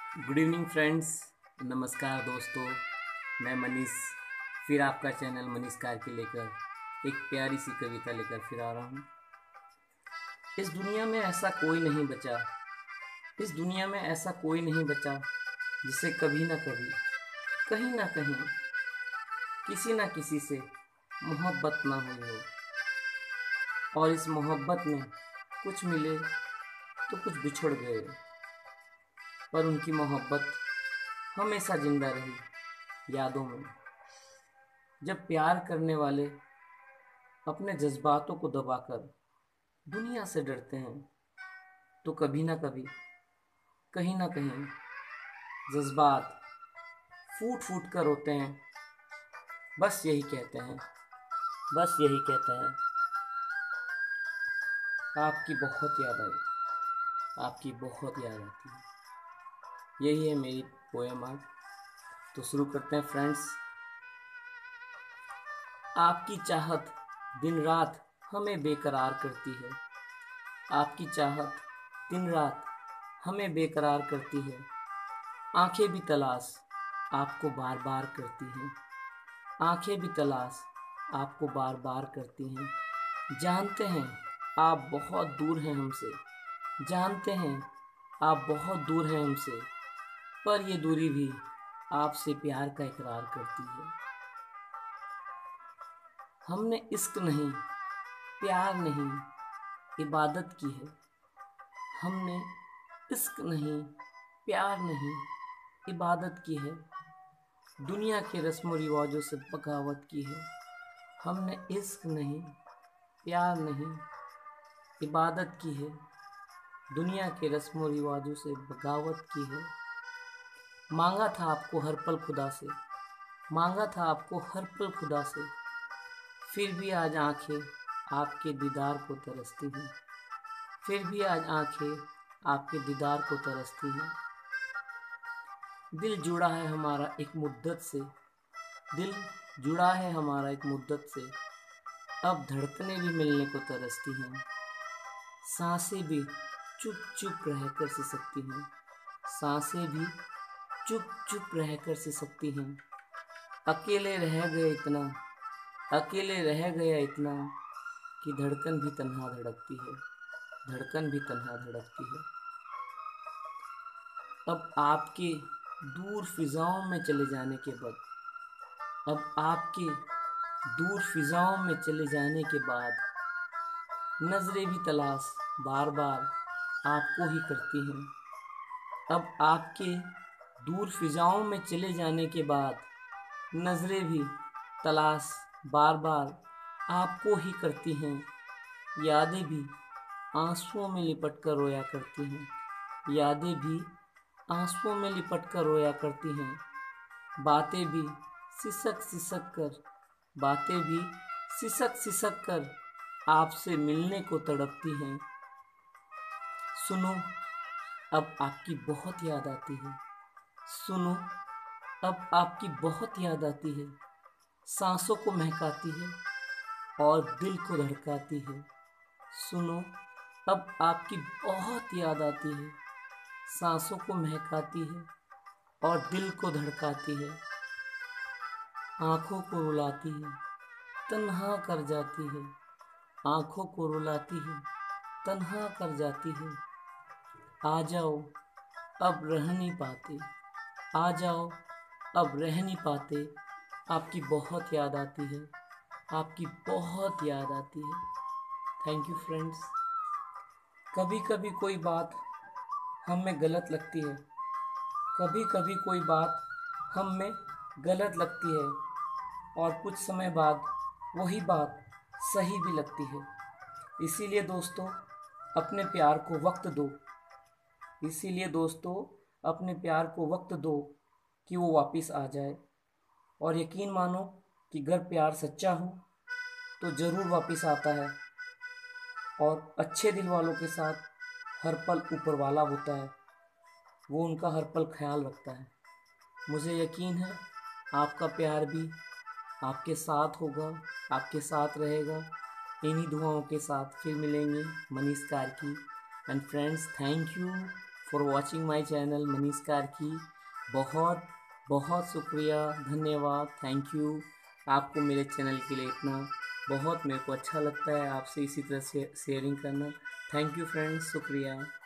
Good evening friends. नमस्कार दोस्तों। मैं मनीष फिर आपका चैनल मनीष कार लेकर एक प्यारी सी कविता लेकर फिर आ रहा हूँ। इस दुनिया में ऐसा कोई नहीं बचा, इस दुनिया में ऐसा कोई नहीं बचा जिसे कभी ना कभी, कहीं ना कहीं, किसी ना किसी से मोहब्बत ना हुई हो। और इस मोहब्बत में कुछ मिले तो कुछ बिछड़ गए, पर उनकी मोहब्बत हमेशा जिंदा रही यादों में। जब प्यार करने वाले अपने जज्बातों को दबाकर दुनिया से डरते हैं, तो कभी ना कभी, कहीं ना कहीं जज्बात फूट फूट कर रोते हैं। बस यही कहते हैं, बस यही कहते हैं, आपकी बहुत याद आई, आपकी बहुत याद आती है। यही है मेरी पोएम आज। तो शुरू करते हैं फ्रेंड्स। आपकी चाहत दिन रात हमें बेकरार करती है, आपकी चाहत दिन रात हमें बेकरार करती है। आंखें भी तलाश आपको बार बार करती हैं, आंखें भी तलाश आपको बार बार करती हैं। जानते हैं आप बहुत दूर हैं हमसे, जानते हैं आप बहुत दूर हैं हमसे, पर ये दूरी भी आपसे प्यार का इकरार करती है। हमने इश्क नहीं, प्यार नहीं, इबादत की है। हमने इश्क नहीं, प्यार नहीं, इबादत की है। दुनिया के रस्म रिवाजों से बगावत की है। हमने इश्क नहीं, प्यार नहीं, इबादत की है। दुनिया के रस्म रिवाजों से बगावत की है। मांगा था आपको हर पल खुदा से, मांगा था आपको हर पल खुदा से, फिर भी आज आंखें आपके दीदार को तरसती हैं, फिर भी आज आंखें आपके दीदार को तरसती हैं। दिल जुड़ा है हमारा एक मुद्दत से, दिल जुड़ा है हमारा एक मुद्दत से, अब धड़कनें भी मिलने को तरसती हैं। सांसें भी चुप चुप रहकर सिसकती हैं, सांसें भी चुप चुप रहकर सिसकती हैं। अकेले रह गए इतना, अकेले रह गया इतना कि धड़कन भी तन्हा धड़कती है, धड़कन भी तन्हा धड़कती है। अब आपके दूर फिजाओं में चले जाने के बाद, अब आपके दूर फिजाओं में चले जाने के बाद, नजरें भी तलाश बार बार आपको ही करती हैं। अब आपके दूर फिजाओं में चले जाने के बाद, नजरें भी तलाश बार बार आपको ही करती हैं। यादें भी आंसुओं में लिपट कर रोया करती हैं, यादें भी आंसुओं में लिपट कर रोया करती हैं। बातें भी सिसक सिसक कर, बातें भी सिसक सिसक कर आपसे मिलने को तड़पती हैं। सुनो अब आपकी बहुत याद आती है, सुनो अब आपकी बहुत याद आती है। सांसों को महकाती है और दिल को धड़काती है। सुनो अब आपकी बहुत याद आती है, सांसों को महकाती है और दिल को धड़काती है। आँखों को रुलाती है, तन्हा कर जाती है, आँखों को रुलाती है, तन्हा कर जाती है। आ जाओ अब रह नहीं पाते, आ जाओ अब रह नहीं पाते, आपकी बहुत याद आती है, आपकी बहुत याद आती है। Thank you friends. कभी कभी कोई बात हम में गलत लगती है, कभी कभी कोई बात हम में गलत लगती है, और कुछ समय बाद वही बात सही भी लगती है। इसीलिए दोस्तों अपने प्यार को वक्त दो, इसीलिए दोस्तों अपने प्यार को वक्त दो कि वो वापस आ जाए। और यकीन मानो कि अगर प्यार सच्चा हो तो ज़रूर वापस आता है, और अच्छे दिल वालों के साथ हर पल ऊपर वाला होता है, वो उनका हर पल ख्याल रखता है। मुझे यकीन है आपका प्यार भी आपके साथ होगा, आपके साथ रहेगा। इन्हीं दुआओं के साथ फिर मिलेंगे Manish Karki. And friends, thank you for watching my channel Manish Karki. बहुत बहुत शुक्रिया, धन्यवाद, थैंक यू आपको मेरे चैनल के लिए इतना। बहुत मेरे को अच्छा लगता है आपसे इसी तरह से शेयरिंग करना। थैंक यू फ्रेंड्स, शुक्रिया।